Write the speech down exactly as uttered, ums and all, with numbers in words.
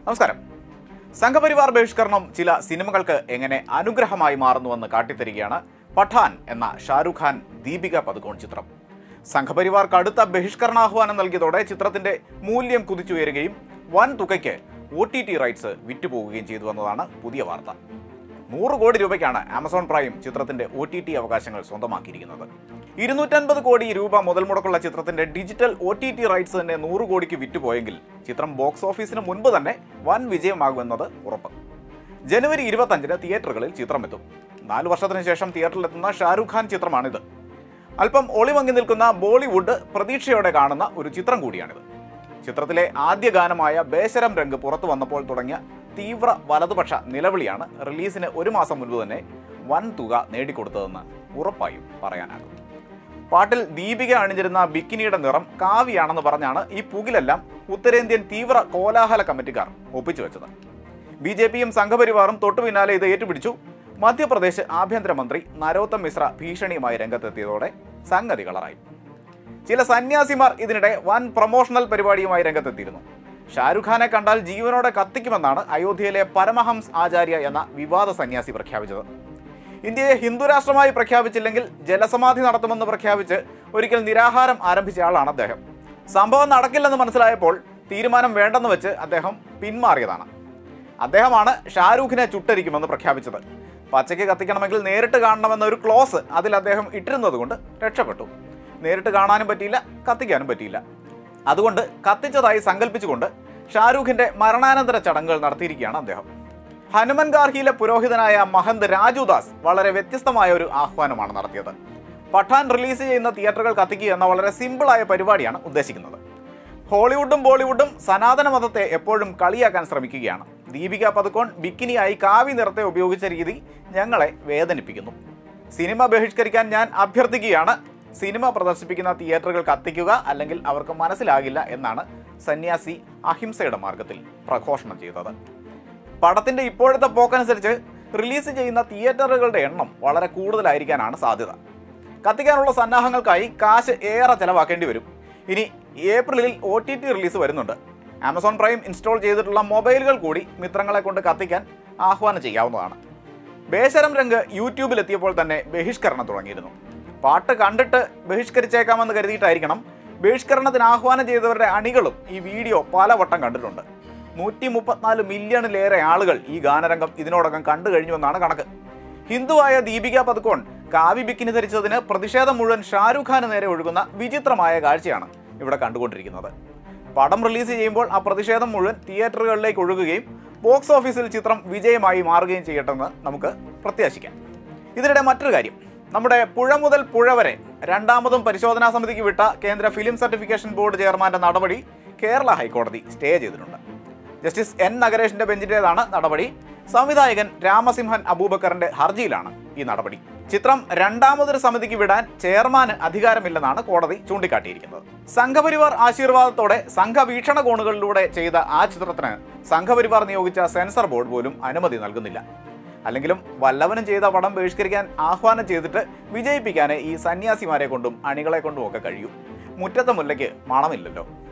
നമസ്കാരം. സംഘപരിവാർ ബഹിഷ്കരണം ചില സിനിമകൾക്ക് എങ്ങനെ അനുഗ്രഹമായി മാറുന്നുവെന്ന് കാട്ടിത്തരികയാണ് പഠാൻ എന്ന ഷാരൂഖ് ഖാൻ ദീപിക പദുകോൺ ചിത്രം. സംഘപരിവാർ കടുത്ത ബഹിഷ്കരണാഹ്വാനം നൽകിയതോടെ ചിത്രത്തിന്റെ മൂല്യം കുതിച്ചുയരുകയും വൻ തുകയ്ക്ക് ഒ ടി ടി റൈറ്റ്സ് വിറ്റുപോകുകയും ചെയ്തു എന്നതാണ് പുതിയ വാർത്ത. നൂറ് കോടി രൂപയ്ക്കാണ് ആമസോൺ പ്രൈം ചിത്രത്തിന്റെ ഒ ടി ടി അവകാശങ്ങൾ സ്വന്തമാക്കിയിരിക്കുന്നത്. ഇരുന്നൂറ്റൻപത് കോടി രൂപ മുതൽ മുടക്കുള്ള ചിത്രത്തിന്റെ digital O T T rights തന്നെ നൂറ് കോടിക്ക് വിറ്റുപോയെങ്കിൽ ചിത്രം ബോക്സ് ഓഫീസിന് മുൻപ് തന്നെ വൻ വിജയമാകുമെന്നത് ഉറപ്പ്. ജനുവരി ഇരുപത്തഞ്ചിന് തിയേറ്ററുകളിൽ ചിത്രമെത്തും. നാലു വർഷത്തിന് ശേഷം തിയേറ്ററിലെത്തുന്ന ഷാരൂഖ് ഖാൻ ചിത്രമാണിത്. അല്പം ഒളിമങ്ങി നിൽക്കുന്ന ബോളിവുഡ് പ്രതീക്ഷയോടെ കാണുന്ന ഒരു ചിത്രം കൂടിയാണിത്. ചിത്രത്തിലെ ആദ്യ ഗാനമായ ബേശരം രംഗ് പുറത്തു വന്നപ്പോൾ തുടങ്ങിയ തീവ്ര വലതുപക്ഷ നിലവിളിയാണ് റിലീസിന് ഒരു മാസം മുൻപ് തന്നെ വൻ തുക നേടിക്കൊടുത്തതെന്ന് ഉറപ്പായും പറയാനാകും. പാട്ടിൽ ദീപിക അണിഞ്ഞിരുന്ന ബിക്കിനിയുടെ നിറം കാവിയാണെന്ന് പറഞ്ഞാണ് ഈ പുകിലെല്ലാം ഉത്തരേന്ത്യൻ തീവ്ര കോലാഹല കമ്മിറ്റിക്കാർ ഒപ്പിച്ചു വെച്ചത്. ബി ജെ പിയും സംഘപരിവാറും തൊട്ടു പിന്നാലെ ഇത് ഏറ്റുപിടിച്ചു. മധ്യപ്രദേശ് ആഭ്യന്തരമന്ത്രി നരോത്തം മിശ്ര ഭീഷണിയുമായി രംഗത്തെത്തിയതോടെ സംഗതി കളറായി. ചില സന്യാസിമാർ ഇതിനിടെ വൻ പ്രൊമോഷണൽ പരിപാടിയുമായി രംഗത്തെത്തിയിരുന്നു. ഷാരൂഖ് ഖാനെ കണ്ടാൽ ജീവനോടെ കത്തിക്കുമെന്നാണ് അയോധ്യയിലെ പരമഹംസ് ആചാര്യ എന്ന വിവാദ സന്യാസി പ്രഖ്യാപിച്ചത്. ഇന്ത്യയെ ഹിന്ദുരാഷ്ട്രമായി പ്രഖ്യാപിച്ചില്ലെങ്കിൽ ജലസമാധി നടത്തുമെന്ന് പ്രഖ്യാപിച്ച് ഒരിക്കൽ നിരാഹാരം ആരംഭിച്ച ആളാണ് അദ്ദേഹം. സംഭവം നടക്കില്ലെന്ന് മനസ്സിലായപ്പോൾ തീരുമാനം വേണ്ടെന്ന് വെച്ച് അദ്ദേഹം പിന്മാറിയതാണ്. അദ്ദേഹമാണ് ഷാരൂഖിനെ ചുട്ടരിക്കുമെന്ന് പ്രഖ്യാപിച്ചത്. പച്ചയ്ക്ക് കത്തിക്കണമെങ്കിൽ നേരിട്ട് കാണണമെന്ന ഒരു ക്ലോസ് അതിൽ അദ്ദേഹം ഇട്ടിരുന്നത് കൊണ്ട് രക്ഷപ്പെട്ടു. നേരിട്ട് കാണാനും പറ്റിയില്ല, കത്തിക്കാനും പറ്റിയില്ല. അതുകൊണ്ട് കത്തിച്ചതായി സങ്കല്പിച്ചുകൊണ്ട് ഷാരൂഖിന്റെ മരണാനന്തര ചടങ്ങുകൾ നടത്തിയിരിക്കുകയാണ് അദ്ദേഹം. ഹനുമൻ ഗാർഹിയിലെ പുരോഹിതനായ മഹന്ത് രാജുദാസ് വളരെ വ്യത്യസ്തമായ ഒരു ആഹ്വാനമാണ് നടത്തിയത്. പഠാൻ റിലീസ് ചെയ്യുന്ന തിയേറ്ററുകൾ കത്തിക്കുക എന്ന വളരെ സിമ്പിളായ പരിപാടിയാണ് ഉദ്ദേശിക്കുന്നത്. ഹോളിവുഡും ബോളിവുഡും സനാതന മതത്തെ എപ്പോഴും കളിയാക്കാൻ ശ്രമിക്കുകയാണ്. ദീപിക പദുകോൺ ബിക്കിനിയായി കാവി നിറത്തെ ഉപയോഗിച്ച രീതി ഞങ്ങളെ വേദനിപ്പിക്കുന്നു. സിനിമ ബഹിഷ്കരിക്കാൻ ഞാൻ അഭ്യർത്ഥിക്കുകയാണ്. സിനിമ പ്രദർശിപ്പിക്കുന്ന തിയേറ്ററുകൾ കത്തിക്കുക, അല്ലെങ്കിൽ അവർക്ക് മനസ്സിലാകില്ല എന്നാണ് സന്യാസി അഹിംസയുടെ മാർഗത്തിൽ പ്രഘോഷണം ചെയ്തത്. പടത്തിന്റെ ഇപ്പോഴത്തെ പോക്കനുസരിച്ച് റിലീസ് ചെയ്യുന്ന തിയേറ്ററുകളുടെ എണ്ണം വളരെ കൂടുതലായിരിക്കാനാണ് സാധ്യത. കത്തിക്കാനുള്ള സന്നാഹങ്ങൾക്കായി കാശ് ഏറെ ചെലവാക്കേണ്ടി വരും. ഇനി ഏപ്രിലിൽ ഒ ടി ടി റിലീസ് വരുന്നുണ്ട്. ആമസോൺ പ്രൈം ഇൻസ്റ്റാൾ ചെയ്തിട്ടുള്ള മൊബൈലുകൾ കൂടി മിത്രങ്ങളെ കൊണ്ട് കത്തിക്കാൻ ആഹ്വാനം ചെയ്യാവുന്നതാണ്. ബേശരം രംഗ് യൂട്യൂബിലെത്തിയപ്പോൾ തന്നെ ബഹിഷ്കരണം തുടങ്ങിയിരുന്നു. പാട്ട് കണ്ടിട്ട് ബഹിഷ്കരിച്ചേക്കാമെന്ന് കരുതിയിട്ടായിരിക്കണം ബഹിഷ്കരണത്തിന് ആഹ്വാനം ചെയ്തവരുടെ അണികളും ഈ വീഡിയോ പലവട്ടം കണ്ടിട്ടുണ്ട്. നൂറ്റി മുപ്പത്തിനാല് മില്യണിലേറെ ആളുകൾ ഈ ഗാനരംഗം ഇതിനോടകം കണ്ടു കഴിഞ്ഞുവെന്നാണ് കണക്ക്. ഹിന്ദുവായ ദീപിക പദുകോൺ കാവി ബിക്കിനി ധരിച്ചതിന് പ്രതിഷേധം മുഴുവൻ ഷാരൂഖ് ഖാന് നേരെ ഒഴുകുന്ന വിചിത്രമായ കാഴ്ചയാണ് ഇവിടെ കണ്ടുകൊണ്ടിരിക്കുന്നത്. പടം റിലീസ് ചെയ്യുമ്പോൾ ആ പ്രതിഷേധം മുഴുവൻ തിയേറ്ററുകളിലേക്ക് ഒഴുകുകയും ബോക്സ് ഓഫീസിൽ ചിത്രം വിജയമായി മാറുകയും ചെയ്യട്ടെന്ന് നമുക്ക് പ്രത്യാശിക്കാം. ഇതിനിടെ മറ്റൊരു കാര്യം, നമ്മുടെ പുഴ മുതൽ പുഴ വരെ രണ്ടാമതും പരിശോധനാ സമിതിക്ക് വിട്ട കേന്ദ്ര ഫിലിം സർട്ടിഫിക്കേഷൻ ബോർഡ് ചെയർമാന്റെ നടപടി കേരള ഹൈക്കോടതി സ്റ്റേ ചെയ്തിട്ടുണ്ട്. ജസ്റ്റിസ് എൻ നഗരേഷിന്റെ ബെഞ്ചിന്റേതാണ് നടപടി. സംവിധായകൻ രാമസിംഹൻ അബൂബക്കറിന്റെ ഹർജിയിലാണ് ഈ നടപടി. ചിത്രം രണ്ടാമതൊരു സമിതിക്ക് വിടാൻ ചെയർമാന് അധികാരമില്ലെന്നാണ് കോടതി ചൂണ്ടിക്കാട്ടിയിരിക്കുന്നത്. സംഘപരിവാർ ആശീർവാദത്തോടെ സംഘവീക്ഷണ കോണുകളിലൂടെ ചെയ്ത ആ ചിത്രത്തിന് സംഘപരിവാർ നിയോഗിച്ച സെൻസർ ബോർഡ് പോലും അനുമതി നൽകുന്നില്ല. അല്ലെങ്കിലും വല്ലവനും ചെയ്ത പടം ബഹിഷ്കരിക്കാൻ ആഹ്വാനം ചെയ്തിട്ട് വിജയിപ്പിക്കാനേ ഈ സന്യാസിമാരെ കൊണ്ടും അണികളെ കൊണ്ടും ഒക്കെ കഴിയൂ. മുറ്റത്തെ മുല്ലയ്ക്ക് മണമില്ലല്ലോ.